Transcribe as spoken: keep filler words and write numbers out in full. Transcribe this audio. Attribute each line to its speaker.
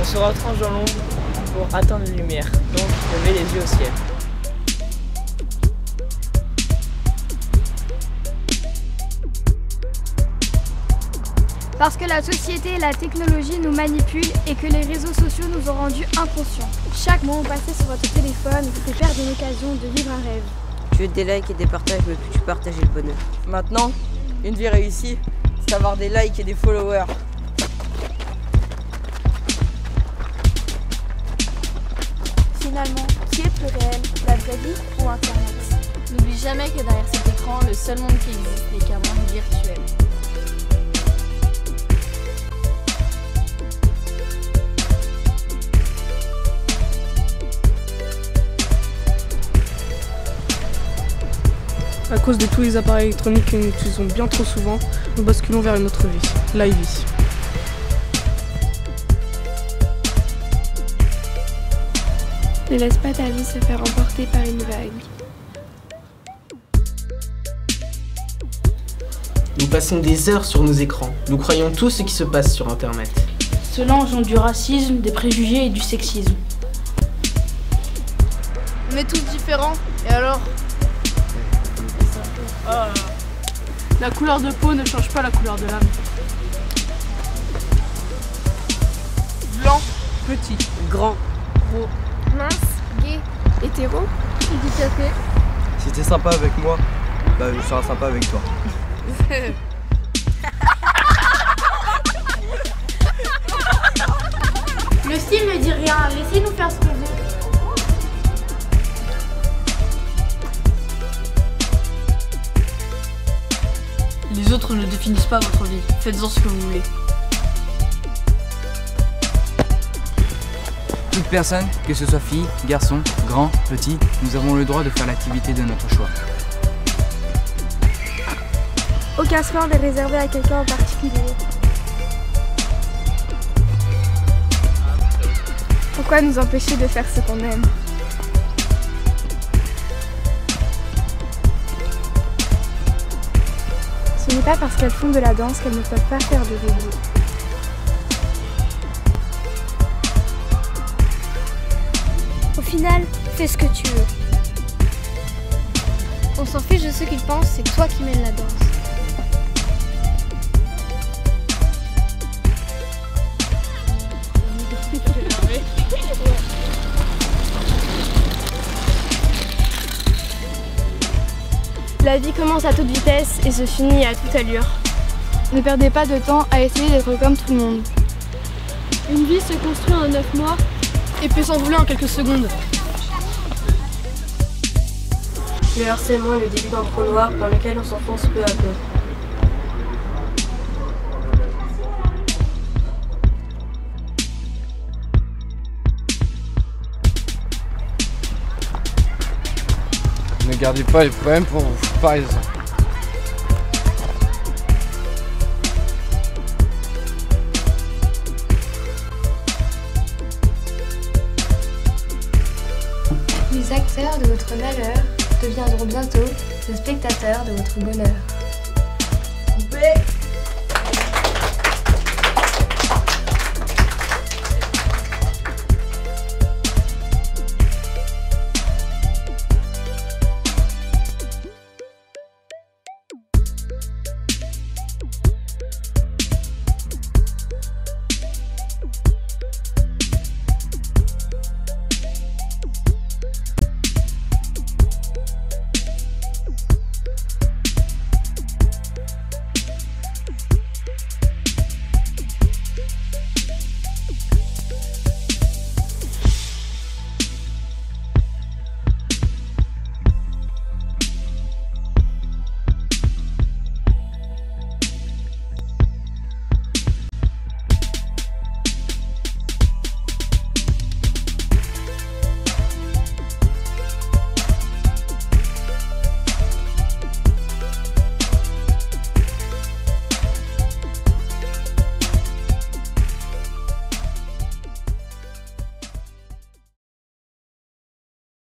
Speaker 1: se retranche dans l'ombre pour atteindre la lumière. Donc, levez les yeux au ciel.
Speaker 2: Parce que la société et la technologie nous manipulent et que les réseaux sociaux nous ont rendus inconscients. Chaque moment passé sur votre téléphone vous fait perdre une occasion de vivre un rêve.
Speaker 3: Tu veux des likes et des partages, mais plus tu partages le bonheur.
Speaker 1: Maintenant, une vie réussie, c'est avoir des likes et des followers.
Speaker 2: Finalement, qui est plus réel, la vraie vie ou Internet?
Speaker 4: N'oublie jamais que derrière cet écran, le seul monde qui existe n'est qu'un monde virtuel.
Speaker 5: À cause de tous les appareils électroniques que nous utilisons bien trop souvent, nous basculons vers une autre vie, l'iVie.
Speaker 2: Ne laisse pas ta vie se faire emporter par une vague.
Speaker 6: Nous passons des heures sur nos écrans. Nous croyons tout ce qui se passe sur Internet.
Speaker 7: Cela engendre du racisme, des préjugés et du sexisme.
Speaker 4: On est tous différents, et alors?
Speaker 5: Ah. La couleur de peau ne change pas la couleur de l'âme.
Speaker 1: Blanc, petit,
Speaker 3: Grand,
Speaker 4: Gros, mince, gay,
Speaker 2: Hétéro,
Speaker 4: handicapé.
Speaker 8: Si t'es sympa avec moi, bah je serai sympa avec toi.
Speaker 2: Le style ne dit rien, laissez-nous faire ce qu'on veut.
Speaker 7: Les autres ne définissent pas votre vie. Faites-en ce que vous voulez.
Speaker 9: Toute personne, que ce soit fille, garçon, grand, petit, nous avons le droit de faire l'activité de notre choix.
Speaker 2: Aucun sport n'est réservé à quelqu'un en particulier. Pourquoi nous empêcher de faire ce qu'on aime? Ce n'est pas parce qu'elles font de la danse qu'elles ne peuvent pas faire de vélo. Au final, fais ce que tu veux.
Speaker 4: On s'en fiche de ce qu'ils pensent, c'est toi qui mènes la danse.
Speaker 2: La vie commence à toute vitesse et se finit à toute allure. Ne perdez pas de temps à essayer d'être comme tout le monde. Une vie se construit en neuf mois et peut s'envoler en quelques secondes.
Speaker 3: le harcèlement est le début d'un trou noir dans lequel on s'enfonce peu à peu.
Speaker 8: Ne gardez pas les problèmes pour vous, par exemple.
Speaker 4: Les acteurs de votre malheur deviendront bientôt les spectateurs de votre bonheur.
Speaker 1: Coupé.